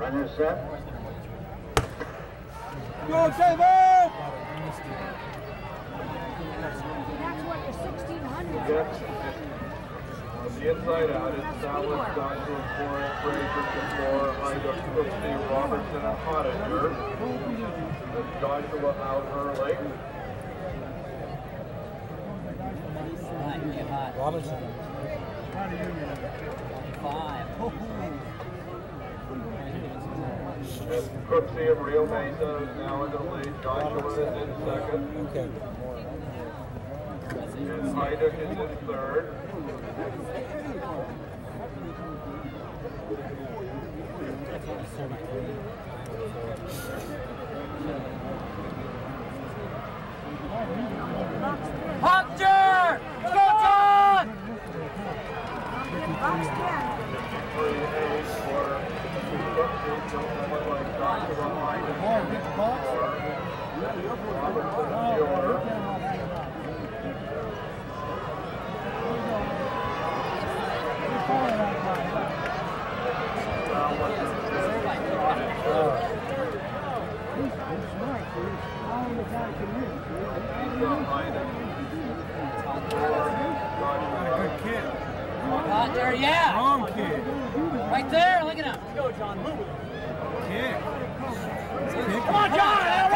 On your set. Go, David! That's what the 1600. Yes. On the inside out, it's Dallas, Joshua, Forehand, Fraser, Gabor, Haiduc, Cooksey, Rogertson, and Amador. Then Joshua out early. Robertson. 5. And Cooksey of Rio Mesa is now in the lead. Joshua is in second. Okay. And Haiduc is in third. Hunter! Go, John! 53-8 for Cooksey. Someone like Joshua, Haiduc, Robertson, and Muir. Good kid. Hunter, yeah! Strong kid. Right there, look at him. Kid. Come on, John!